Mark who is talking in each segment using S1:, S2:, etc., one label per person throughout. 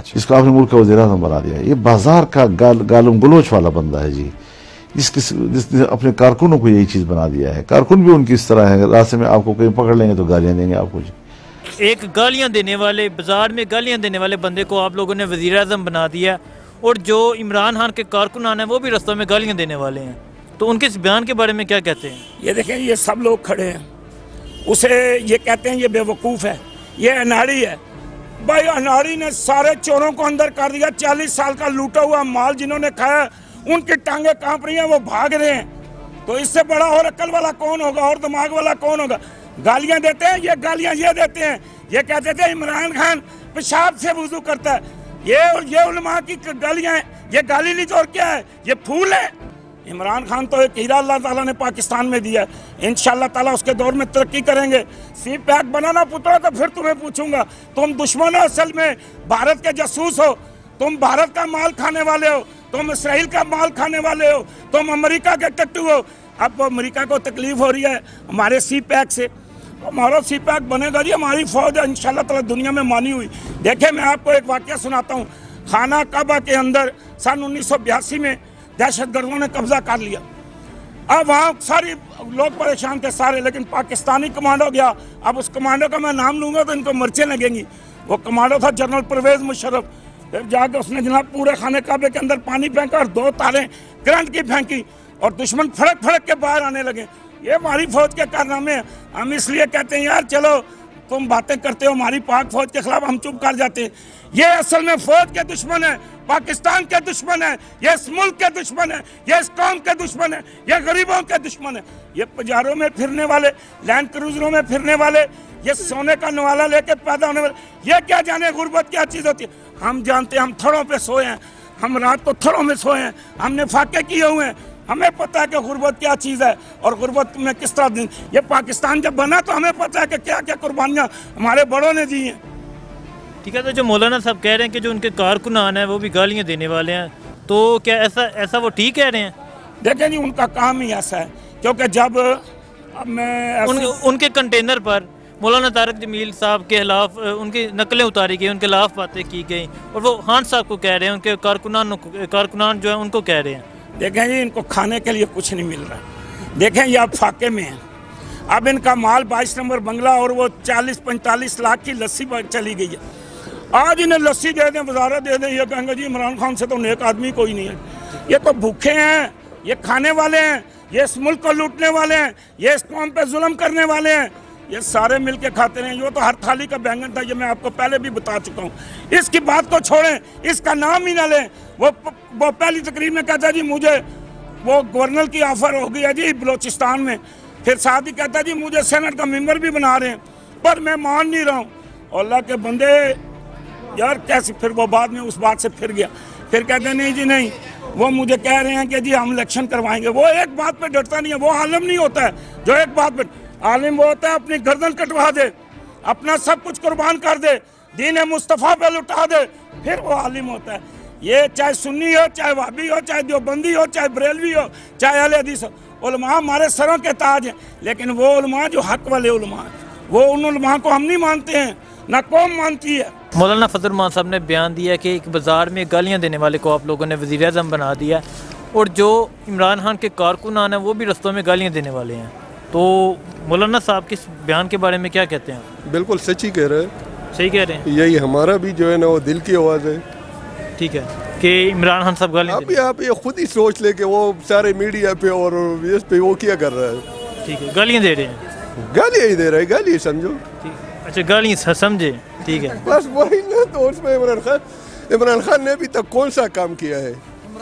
S1: इसको आपने मुल्क का वज़ीर-ए-आज़म बना दिया। ये बाजार का गालम गलोच वाला बंदा है जी, जिसने अपने कारकुनों को यही चीज़ बना दिया है। कारकुन भी उनकी इस तरह है, रास्ते में आपको कहीं पकड़ लेंगे तो गालियाँ देंगे आपको जी।
S2: एक गालियाँ देने वाले, बाजार में गालियाँ देने वाले बंदे को आप लोगों ने वज़ीर-ए-आज़म बना दिया, और जो इमरान खान के कारकुनान हैं वो भी रास्तों में गालियाँ देने वाले हैं। तो उनके इस बयान के बारे में क्या कहते हैं?
S3: ये देखें, ये सब लोग खड़े हैं, उसे ये कहते हैं ये बेवकूफ़ है, ये अनाड़ी है। भाई अनाड़ी ने सारे चोरों को अंदर कर दिया। 40 साल का लूटा हुआ माल जिन्होंने खाया, उनकी टांगे कांप रही हैं, वो भाग रहे हैं। तो इससे बड़ा और अक्ल वाला कौन होगा और दिमाग वाला कौन होगा? गालियां देते हैं, ये गालियां ये देते हैं, ये कहते थे इमरान खान पेशाब से वुज़ू करता है। ये उलमा की गालियां हैं, ये गाली नहीं तो और क्या है, ये फूल है। इमरान खान तो एक हीरा अल्लाह ताला ने पाकिस्तान में दिया है, इंशाअल्लाह ताला उसके दौर में तरक्की करेंगे। सी पैक बनाना पुत्रा तो फिर तुम्हें पूछूंगा, तुम दुश्मन हो, असल में भारत के जासूस हो, तुम भारत का माल खाने वाले हो, तुम इसराइल का माल खाने वाले हो, तुम अमेरिका के टट्टू हो। अब अमेरिका को तकलीफ हो रही है हमारे सी पैक से, हमारा सी पैक बनेगा जी, हमारी फौज है इंशाअल्लाह ताला दुनिया में मानी हुई। देखिए मैं आपको एक वाक़या सुनाता हूँ। खाना काबा के अंदर सन 1982 में दहशतगर्दों ने कब्जा कर लिया। अब वहाँ सारी लोग परेशान थे सारे, लेकिन पाकिस्तानी कमांडो गया। अब उस कमांडो का मैं नाम लूँगा तो इनको मिर्चें लगेंगी। वो कमांडो था जनरल परवेज़ मुशर्रफ। फिर जाकर उसने जनाब पूरे खाने काबे के अंदर पानी फेंका और 2 तारें करंट की फेंकी और दुश्मन फड़क फड़क के बाहर आने लगे। ये हमारी फौज के कारनामे हैं। हम इसलिए कहते हैं यार चलो तुम बातें करते हो हमारी पाक फौज के खिलाफ, हम चुप कर जाते हैं। ये असल में फौज के दुश्मन है, पाकिस्तान के दुश्मन है, ये इस मुल्क के दुश्मन है, ये इस कौम के दुश्मन है, ये गरीबों के दुश्मन है। ये पजारों में फिरने वाले, लैंड क्रूजरों में फिरने वाले, ये सोने का नवाला लेके पैदा होने वाले, ये क्या जाने गुर्बत क्या चीज़ होती है। हम जानते हैं, हम थड़ों पे सोए हैं, हम रात को थड़ों में सोए हैं, हमने फाके किए हुए हैं, हमें पता है कि गुर्बत क्या चीज़ है और गुर्बत में किस तरह दिन। ये पाकिस्तान जब बना तो हमें पता है कि क्या क्या कुर्बानियाँ हमारे बड़ों ने दी हैं।
S2: ठीक है, तो जो मौलाना साहब कह रहे हैं कि जो उनके कारकुनान हैं वो भी गालियाँ देने वाले हैं, तो क्या ऐसा वो ठीक कह रहे हैं?
S3: देखें जी, उनका काम ही ऐसा है, क्योंकि जब अब मैं
S2: उनके कंटेनर पर मौलाना तारक जमील साहब के खिलाफ उनकी नकलें उतारी गई, उनके खिलाफ बातें की गई, और वो खान साहब को कह रहे हैं, उनके कारकुनान जो है उनको कह रहे हैं।
S3: देखें जी, इनको खाने के लिए कुछ नहीं मिल रहा। देखें ये अब फाके में है। अब इनका माल 22 नंबर बंगला और वो 40-45 लाख की लस्सी चली गई है। आज इन्हें लस्सी दे दें, वजारत दे दें, ये कहेंगे जी इमरान खान से तो नेक आदमी कोई नहीं है। ये तो भूखे हैं, ये खाने वाले हैं, ये इस मुल्क को लूटने वाले हैं, ये इस कौम पे जुल्म करने वाले हैं। ये सारे मिल के खाते रहे। ये तो हर थाली का बैंगन था, ये मैं आपको पहले भी बता चुका हूँ। इसकी बात को छोड़ें, इसका नाम ही ना लें। वो पहली तकरीर में कहता जी मुझे वो गवर्नर की ऑफर हो गई है जी बलोचिस्तान में, फिर साथ ही कहता जी मुझे सेनेट का मेंबर भी बना रहे हैं, पर मैं मान नहीं रहा हूँ। अल्लाह के बंदे यार कैसे, फिर वो बाद में उस बात से फिर गया, फिर कहते नहीं जी नहीं, वो मुझे कह रहे हैं कि जी हम इलेक्शन करवाएंगे। वो एक बात पे डरता नहीं है, वो आलिम नहीं होता है जो एक बात पे। आलिम वो होता है अपनी गर्दन कटवा दे, अपना सब कुछ कुर्बान कर दे, दीन मुस्तफ़ा पे लुटा दे, फिर वो आलिम होता है। ये चाहे सुन्नी हो, चाहे वाबी हो, चाहे देवबंदी हो, चाहे बरेलवी हो, चाहे अहले हदीस हो, उलमा हमारे सरों के ताज हैं। लेकिन वो उलमा जो हक वाले उलमा हैं, वो उन उलमा को हम नहीं मानते हैं, ना कौम मानती है।
S2: मौलाना फजल रहमान साहब ने बयान दिया कि एक बाज़ार में गालियाँ देने वाले को आप लोगों ने वज़ीर-ए-आज़म बना दिया, और जो इमरान खान के कारकुनान हैं वो भी रस्तों में गालियाँ देने वाले हैं। तो मौलाना साहब के इस बयान के बारे में क्या कहते हैं?
S4: बिल्कुल सच ही कह रहे हैं,
S2: सही कह रहे हैं।
S4: यही हमारा भी जो है ना वो दिल की आवाज़ है।
S2: ठीक है कि इमरान खान साहब गालियाँ
S4: आप ये खुद ही सोच ले कि वो सारे मीडिया पे और इस पे वो क्या कर रहा है।
S2: ठीक है, गालियाँ दे रहे हैं,
S4: गालियाँ ही दे रहा है, गालियाँ समझो।
S2: अच्छा, गालियाँ समझे, ठीक है।
S4: बस वही ना, तो उसमें इमरान खान ने अभी तक कौन सा काम किया है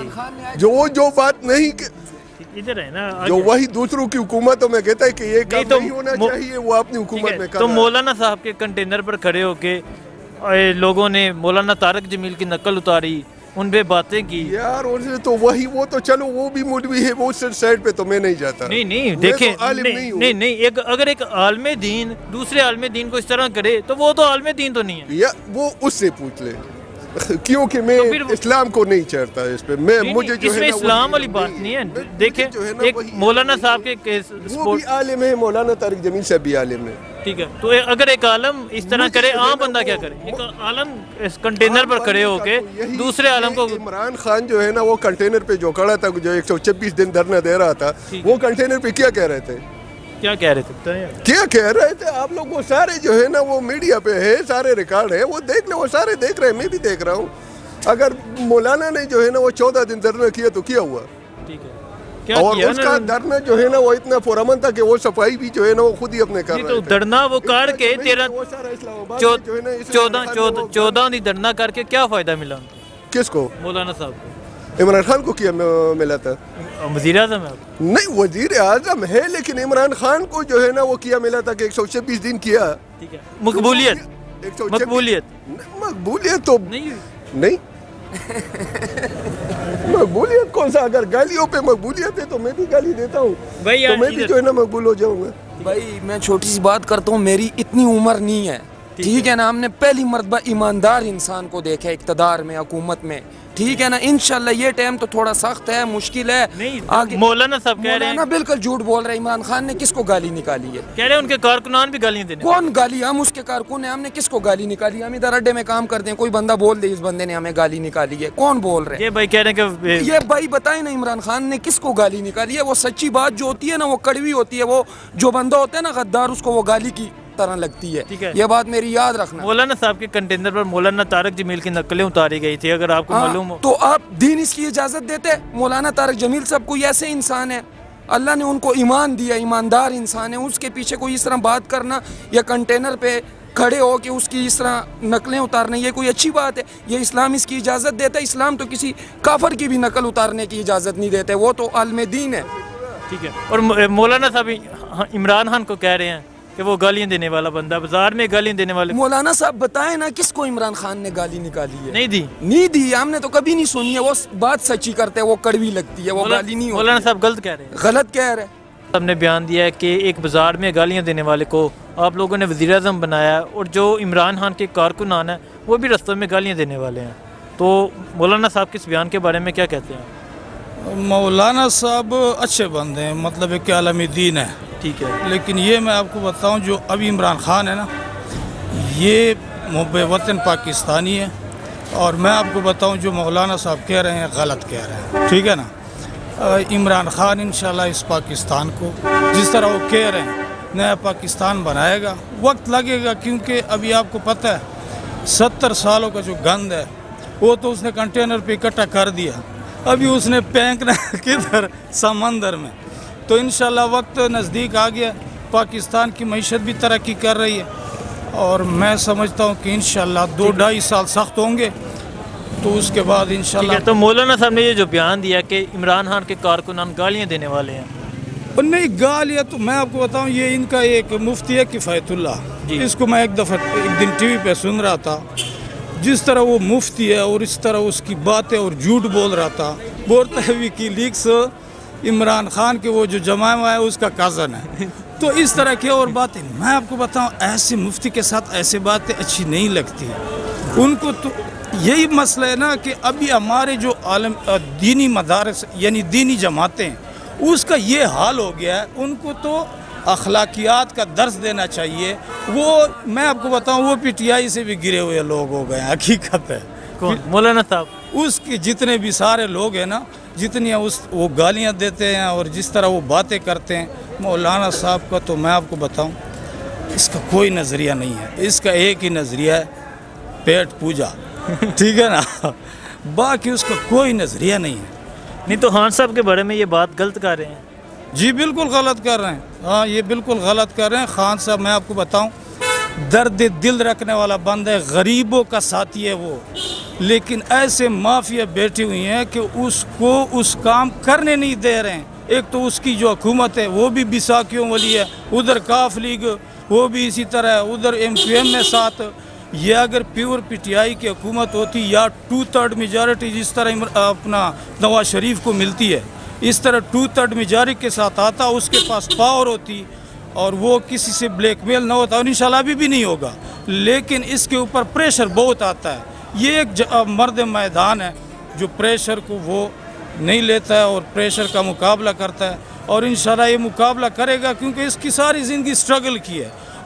S4: जो बात नहीं
S2: इधर है ना,
S4: जो वही दूसरों की हुकूमतों में कहता है कि ये काम नहीं होना चाहिए, वो अपनी हुकूमत में कर रहा है।
S2: तो मौलाना साहब के कंटेनर पर खड़े होके लोगों ने मौलाना तारक जमील की नकल उतारी, उन पे बातें की
S4: यार, उनसे तो वही, वो तो चलो वो भी मौलवी है, वो साइड पे तो मैं नहीं जाता।
S2: नहीं देखें, नहीं एक अगर एक आलमे दीन दूसरे आलमे दीन को इस तरह करे तो वो तो आलमे दीन तो नहीं है।
S4: या वो उससे पूछ ले क्योंकि मैं तो इस्लाम को नहीं चाहता इस पे। मैं मुझे जो है
S2: इस्लाम वाली बात नहीं है। देखें, एक मौलाना साहब के
S4: वो भी आलिम है, मौलाना तारिक जमील साहब भी आलिम है।
S2: ठीक है, तो अगर एक आलम इस तरह करे, आम बंदा क्या करे? एक आलम इस कंटेनर पर खड़े होके दूसरे आलम को,
S4: इमरान खान जो है ना वो कंटेनर पे जो खड़ा था, जो 126 दिन धरना दे रहा था, वो कंटेनर पे क्या कह रहे थे?
S2: क्या कह रहे थे?
S4: क्या कह रहे थे आप लोग? वो सारे जो है ना वो मीडिया पे है, सारे रिकॉर्ड है, वो देख ले, वो सारे देख रहे हैं, मैं भी देख रहा हूँ। अगर मौलाना ने जो है ना वो 14 दिन धरना किया तो क्या हुआ?
S2: ठीक है, क्या
S4: और
S2: किया
S4: उसका धरना जो है ना वो इतना पुरअमन था कि वो सफाई भी जो है ना वो खुद ही अपने कर रहे
S2: तो
S4: थे।
S2: धरना वो कर के 14 दिन धरना करके क्या फायदा मिला उनको?
S4: किसको?
S2: मौलाना साहब को।
S4: इमरान खान को क्या मिला था?
S2: वजीर आजम है
S4: नहीं, वजीर आजम है, लेकिन इमरान खान को जो है ना वो किया मिला था कि 126 दिन किया।
S2: ठीक है, मकबूलियत, मकबूलियत
S4: मकबूलियत तो नहीं मकबूलियत कौन सा? अगर गालियों पे मकबूलियत है तो मैं भी गाली देता हूँ, तो मैं भी जो है ना मकबूल हो जाऊंगा।
S5: भाई मैं छोटी सी बात करता हूँ, मेरी इतनी उम्र नहीं है, ठीक है ना। हमने पहली मर्तबा ईमानदार इंसान को देखा इक़्तिदार में, हुकूमत में, ठीक है ना। इंशाल्लाह ये टाइम तो थोड़ा सख्त है, मुश्किल है।
S2: नहीं, मौलाना साहब कह रहे हैं,
S5: बिल्कुल झूठ बोल रहे हैं। इमरान खान ने किसको गाली निकाली है?
S2: कह रहे हैं उनके कारकुनान भी गालियां देने।
S5: कौन गाली? हम उसके कारकुन हैं, हमने किसको गाली निकाली? हम इधर अड्डे में काम करते हैं, कोई बंदा बोल दे इस बंदे ने हमें गाली निकाली है, कौन बोल रहे हैं?
S2: ये भाई कह रहे हैं कि
S5: ये भाई बताए ना इमरान खान ने किसको गाली निकाली है? वो सच्ची बात जो होती है ना वो कड़वी होती है, वो जो बंदा होता है ना गद्दार, उसको वो गाली की तरह लगती है।
S2: ठीक है,
S5: ये बात मेरी याद रखना।
S2: मौलाना साहब के कंटेनर पर मौलाना तारक जमील की नकलें उतारी गई थी, अगर आपको मालूम हो
S5: तो आप दीन इसकी इजाजत देते? मौलाना तारक जमील साहब कोई ऐसे इंसान है, अल्लाह ने उनको ईमान दिया, ईमानदार इंसान है, उसके पीछे कोई इस तरह बात करना या कंटेनर पे खड़े हो के उसकी इस तरह नकलें उतारना, ये कोई अच्छी बात है? ये इस्लाम इसकी इजाज़त देता है? इस्लाम तो किसी काफर की भी नकल उतारने की इजाज़त नहीं देते, वो तो आलम दीन है।
S2: ठीक है, और मौलाना साहब इमरान खान को कह रहे हैं कि वो गालियां देने वाला बंदा, बाजार में गालियां देने वाले।
S5: मौलाना साहब बताए ना किसको इमरान खान ने गाली निकाली है?
S2: नहीं दी,
S5: हमने तो कभी नहीं सुनी है। वो बात सच्ची करते हैं, वो कड़वी लगती है, वो गाली नहीं होती।
S2: मौलाना साहब गलत कह रहे हैं,
S5: गलत कह रहे हैं।
S2: हमने बयान दिया है कि एक बाजार में गालियां देने वाले को आप लोगों ने वज़ीर आज़म बनाया है, और जो इमरान खान के कारकुनान है वो भी रस्तों में गालियाँ देने वाले हैं। तो मौलाना साहब के इस बयान के बारे में क्या कहते हैं?
S6: मौलाना साहब अच्छे बंदे हैं, मतलब एक आलमी दीन है,
S2: ठीक है।
S6: लेकिन ये मैं आपको बताऊं, जो अभी इमरान खान है ना, ये मुहब्बे वतन पाकिस्तानी है, और मैं आपको बताऊं जो मौलाना साहब कह रहे हैं गलत कह रहे हैं, ठीक है ना। इमरान खान इंशाल्लाह इस पाकिस्तान को जिस तरह वो कह रहे हैं नया पाकिस्तान बनाएगा, वक्त लगेगा, क्योंकि अभी आपको पता है 70 सालों का जो गंद है वो तो उसने कंटेनर पे इकट्ठा कर दिया, अभी उसने फेंकना किधर? समंदर में। तो इंशाल्लाह वक्त नज़दीक आ गया, पाकिस्तान की मईशत भी तरक्की कर रही है, और मैं समझता हूँ कि इंशाल्लाह 2-2.5 साल सख्त होंगे, तो उसके बाद इंशाल्लाह।
S2: तो मौलाना साहब ने ये जो बयान दिया कि इमरान खान के कारकुनान गालियाँ देने वाले हैं,
S6: और नहीं गालियाँ, तो मैं आपको बताऊँ ये इनका एक मुफ्ती है किफ़ायतुल्लाह, इसको मैं एक दिन टीवी पे सुन रहा था, जिस तरह वो मुफ्ती है और इस तरह उसकी बातें और झूठ बोल रहा था, बोलता है विकीलीक्स इमरान खान के वो जो जमाया है उसका कज़न है, तो इस तरह की और बातें। मैं आपको बताऊं ऐसे मुफ्ती के साथ ऐसे बातें अच्छी नहीं लगती उनको। तो यही मसला है ना कि अभी हमारे जो आलम दीनी मदारस यानी दीनी जमातें, उसका ये हाल हो गया है, उनको तो अखलाकियात का दर्स देना चाहिए। वो मैं आपको बताऊं वो पीटीआई से भी गिरे हुए लोग हो गए, हकीकत है।
S2: कौन? मौलाना साहब?
S6: उसके जितने भी सारे लोग हैं ना, जितनी वो गालियां देते हैं और जिस तरह वो बातें करते हैं, मौलाना साहब का तो मैं आपको बताऊं इसका कोई नज़रिया नहीं है, इसका एक ही नज़रिया है पेट पूजा, ठीक है ना, बाकी उसका कोई नज़रिया नहीं है।
S2: नहीं तो खान साहब के बारे में ये बात गलत कर रहे हैं?
S6: जी बिल्कुल गलत कर रहे हैं, हाँ ये बिल्कुल गलत कर रहे हैं। खान साहब मैं आपको बताऊं दर्द दिल रखने वाला बंदा है, गरीबों का साथी है वो, लेकिन ऐसे माफिया बैठी हुई हैं कि उसको उस काम करने नहीं दे रहे हैं। एक तो उसकी जो हुकूमत है वो भी बिसाखियों वाली है, उधर काफ लीग वो भी इसी तरह है, उधर MQM में साथ। ये अगर प्योर पीटीआई की हुकूमत होती या 2/3 मेजॉरिटी जिस तरह अपना नवाज शरीफ को मिलती है, इस तरह 2/3 मेजॉरिटी के साथ आता, उसके पास पावर होती और वो किसी से ब्लैकमेल ना होता, और इंशाल्लाह अभी भी नहीं होगा। लेकिन इसके ऊपर प्रेशर बहुत आता है। ये एक मर्द मैदान है जो प्रेशर को वो नहीं लेता है और प्रेशर का मुकाबला करता है, और इंशाल्लाह ये मुकाबला करेगा, क्योंकि इसकी सारी ज़िंदगी स्ट्रगल की है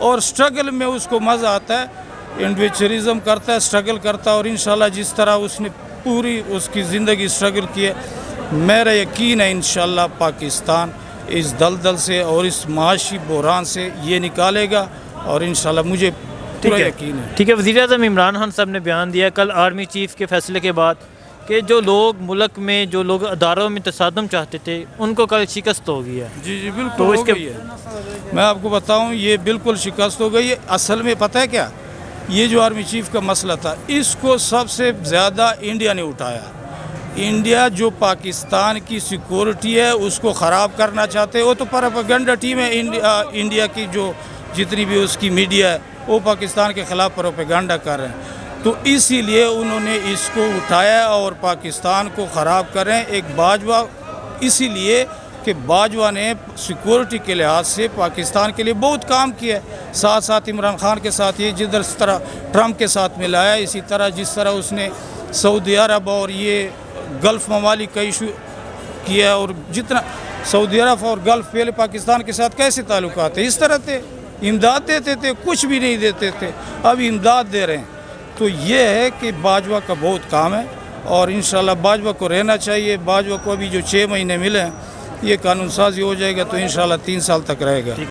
S6: और स्ट्रगल में उसको मज़ा आता है, इंडिविजुअलिज्म करता है, स्ट्रगल करता है। और इंशाल्लाह जिस तरह उसने पूरी उसकी ज़िंदगी स्ट्रगल की है, मेरा यकीन है इंशाल्लाह पाकिस्तान इस दलदल से और इस माशी बहरान से ये निकालेगा, और इंशाल्लाह मुझे पूरा यकीन है।
S2: ठीक है, वज़ीर-ए-आज़म इमरान खान साहब ने बयान दिया कल आर्मी चीफ के फैसले के बाद कि जो लोग मुल्क में जो लोग अदारों में तसादम चाहते थे उनको कल शिकस्त हो गई है।
S6: जी जी बिल्कुल
S2: तो
S6: हो
S2: इसके
S6: गई है। मैं आपको बताऊं ये बिल्कुल शिकस्त हो गई है। असल में पता है क्या, ये जो आर्मी चीफ का मसला था इसको सबसे ज़्यादा इंडिया ने उठाया। इंडिया जो पाकिस्तान की सिक्योरिटी है उसको ख़राब करना चाहते हैं। वो तो प्रोपेगेंडा टीम है इंडिया की, जो जितनी भी उसकी मीडिया है वो पाकिस्तान के ख़िलाफ़ प्रोपेगेंडा कर रहे हैं। तो इसीलिए उन्होंने इसको उठाया और पाकिस्तान को ख़राब कर रहे हैं। एक बाजवा, इसीलिए कि बाजवा ने सिक्योरिटी के लिहाज से पाकिस्तान के लिए बहुत काम किया है। साथ साथ इमरान खान के साथ ये जिस तरह ट्रंप के साथ मिलाया, इसी तरह जिस तरह उसने सऊदी अरब और ये गल्फ़ ममालिक का इशू किया, और जितना सऊदी अरब और गल्फ़ पहले पाकिस्तान के साथ कैसे ताल्लुकात थे, इस तरह थे, इमदाद देते थे, कुछ भी नहीं देते थे, अब इमदाद दे रहे हैं। तो ये है कि बाजवा का बहुत काम है और इंशाल्लाह बाजवा को रहना चाहिए। बाजवा को अभी जो 6 महीने मिले हैं ये कानून साजी हो जाएगा तो इंशाल्लाह 3 साल तक रहेगा।